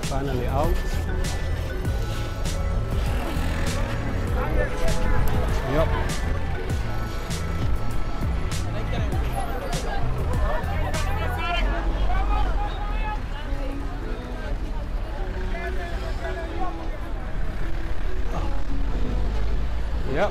Finally out. Yep. Yep.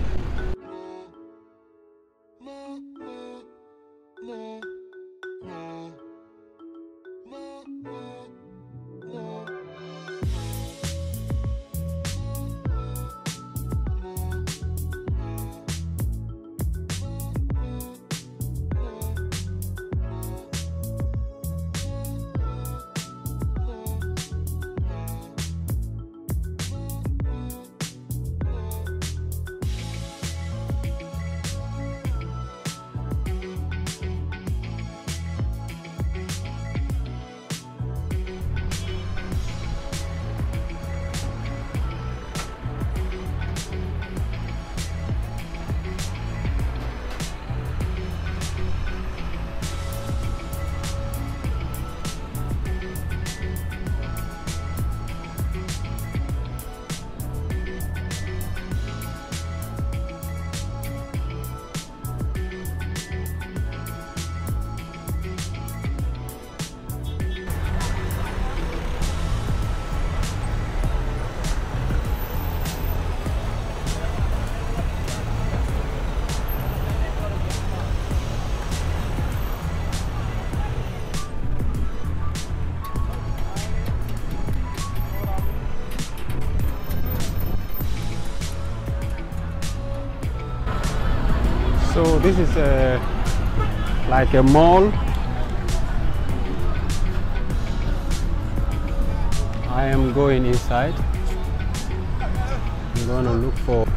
So this is like a mall. I am going inside. I'm gonna look for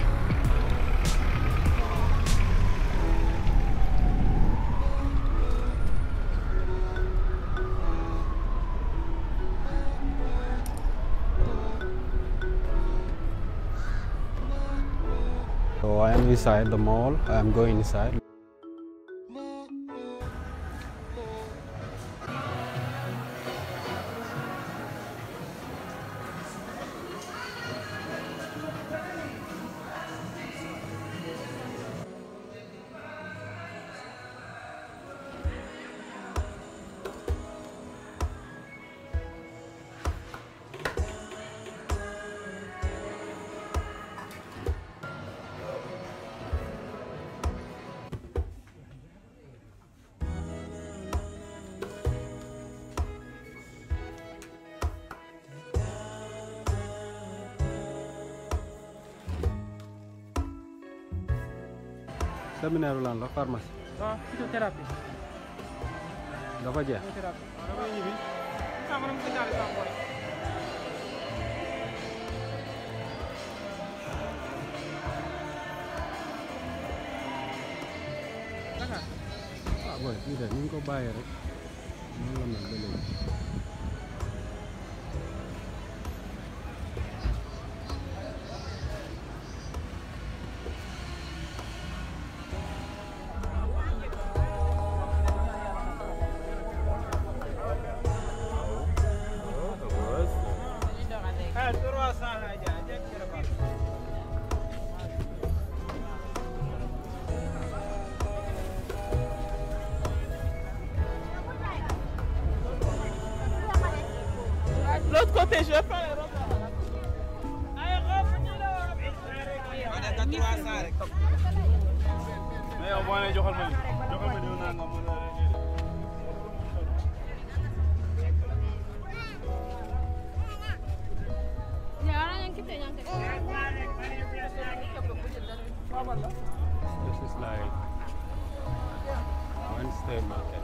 So I am inside the mall. I am going inside. Séminaire lan la pharmacie. Ah, phytothérapie. Dafa jeex. Phytothérapie. Damay ñibbi. Ah, man ko ñaari sa boy. Dakar. Ah boy, ñu def ñu ko bàyyee rek. Noonu la mel ba léegi. L'autre côté, je vais prendre les robes. This is like Wednesday market.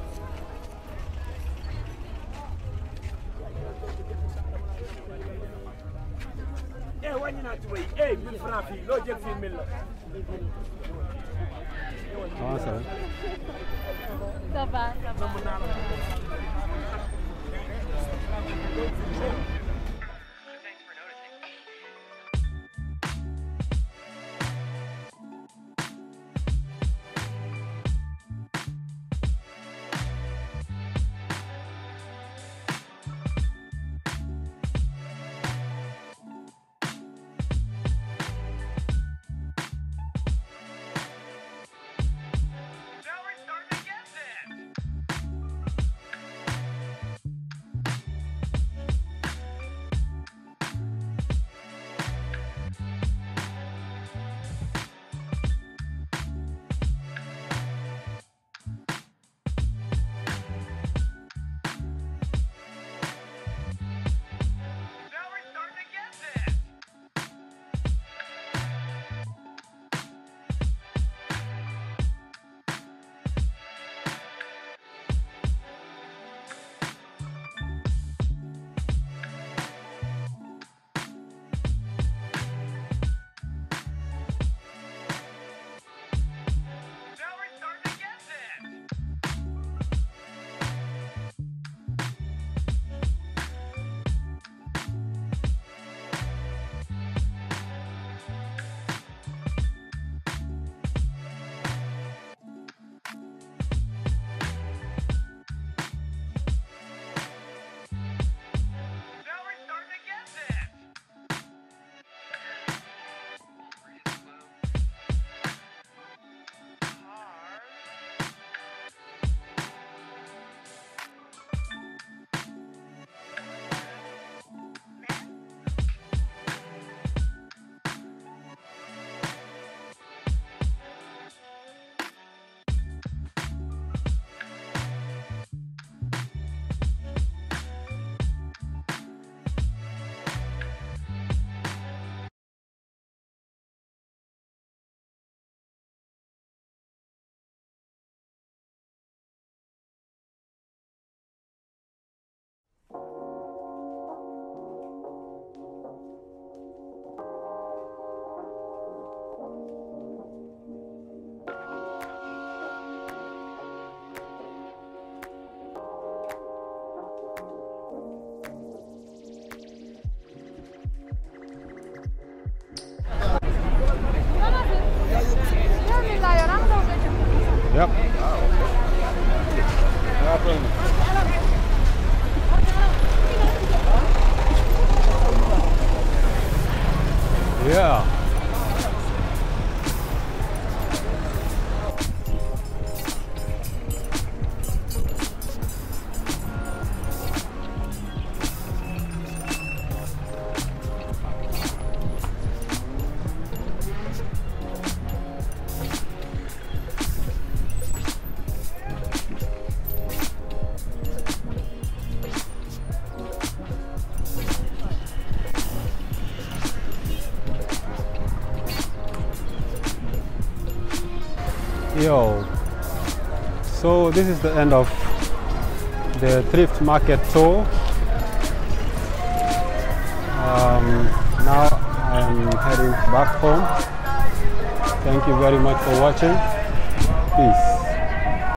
Eh, wàññi naa ci wéy eh 1000 francs fii loo jël fii 1000 la. Comment ça va? Ça va, ça va. Yep. Yeah. Yo, so this is the end of the thrift market tour. Now I am heading back home. Thank you very much for watching. Peace.